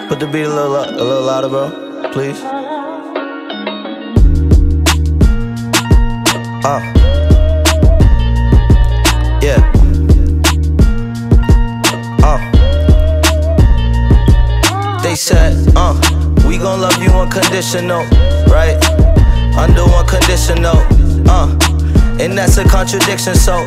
Put the beat a little louder, bro, please. Yeah. They said, we gon' love you unconditional, right? Under one condition, though, and that's a contradiction, so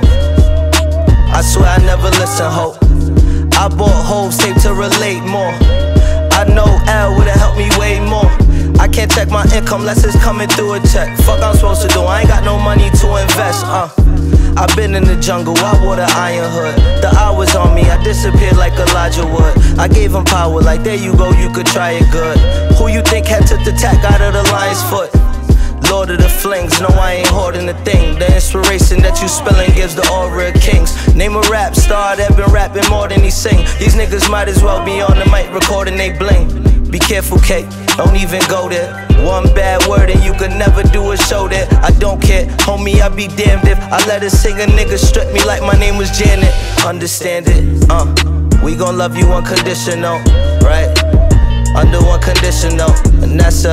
I swear I never listen, hope. I bought Hove's tape to relate more. I know L would've helped me way more. I can't check my income unless it's coming through a check. Fuck I'm supposed to do, I ain't got no money to invest, I've been in the jungle, I wore the iron hood. The eye was on me, I disappeared like Elijah Wood. I gave him power like there you go, you could try it good. Who you think had took the tack out of the lion's foot? Lord of the flings, no I ain't hoarding a thing. The inspiration that you spilling gives the aura of kings. Name a rap star that been rapping more than he sing. These niggas might as well be on the mic recording they bling. Be careful, Kate, don't even go there. One bad word and you could never do a show there. I don't care, homie, I'd be damned if I let a singer nigga strip me like my name was Janet. Understand it, we gon' love you unconditional, right? Under one condition though, and that's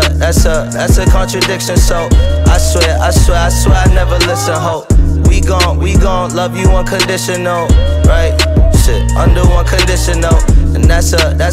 a contradiction. So I swear I never listen, ho. We gon' love you unconditional, right? Shit, under one condition though, and that's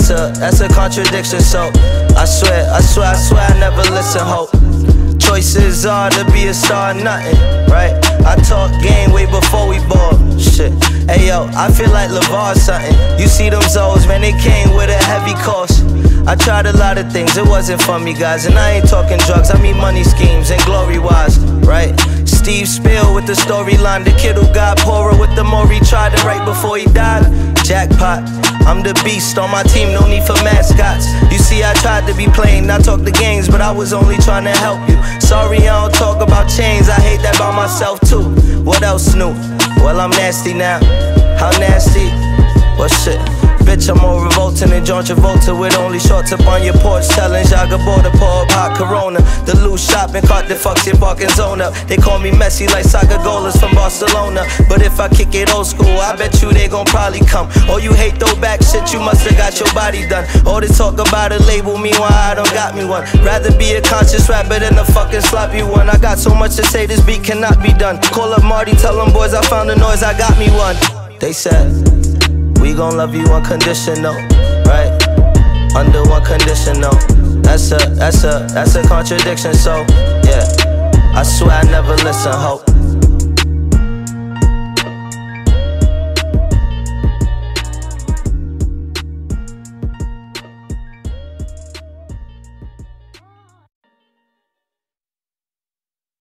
a contradiction. So I swear I never listen, ho. Choices are to be a star or nothing, right? I talk game way before we ball, shit. Hey yo, I feel like LeVar or something. You see them Zoes, man, they came with a heavy cost. I tried a lot of things, it wasn't for me, guys. And I ain't talking drugs, I mean money schemes and glory-wise, right? Steve Spiel with the storyline, the kid who got poorer with the more he tried it right before he died. Jackpot, I'm the beast on my team, no need for mascots. You see, I tried to be plain, I talk the games, but I was only trying to help you. Sorry, I don't talk about chains, I hate that about myself too. What else new? Well, I'm nasty now. How nasty? Well, shit. Bitch, I'm more revolting than John Travolta with only shorts up on your porch, telling Jaga Border pour up hot Corona. The loose shopping cart that fucks your parking zone up. They call me Messi like soccer goalers from Barcelona. But if I kick it old school, I bet you they gon' probably come. Or you hate throwback shit, you musta got your body done. All this talk about a label, meanwhile I don't got me one. Rather be a conscious rapper than a fucking sloppy one. I got so much to say, this beat cannot be done. Call up Marty, tell them boys I found the noise, I got me one. They said, we gon' love you unconditional, right? Under one conditional. That's a contradiction, so yeah. I swear I never listen, hope.